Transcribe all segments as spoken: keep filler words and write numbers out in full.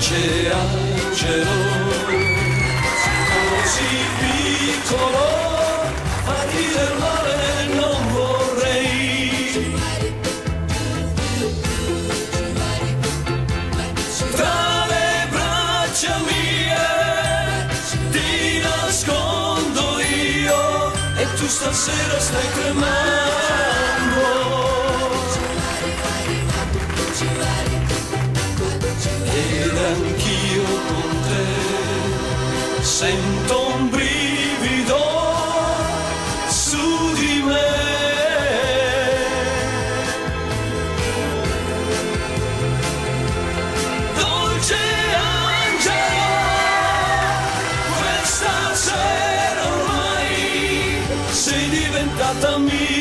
dolce angelo, così piccolo, farti del male non vorrei. Tra le braccia mie ti nascondo io e tu stasera stai tremando. Ed anch'io con te sento un brivido su di me. Dolce angelo, questa sera ormai sei diventata mia.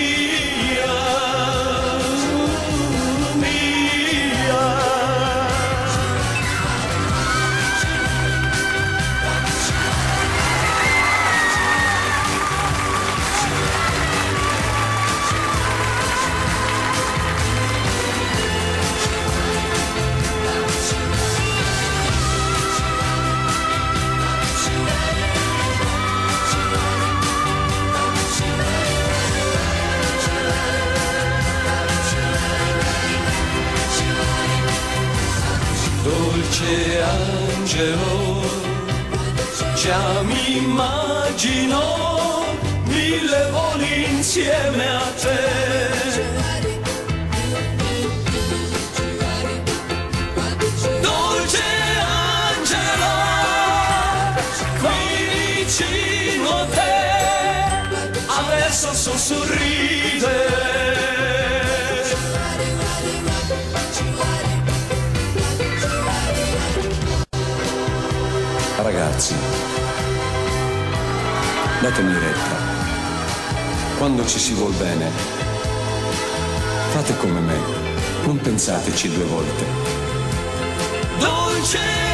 Dolce angelo, già mi immagino mille voli insieme a te. Dolce angelo, qui vicino a te, adesso so sorridere. Ragazzi, datemi retta. Quando ci si vuol bene, fate come me, non pensateci due volte. Dolce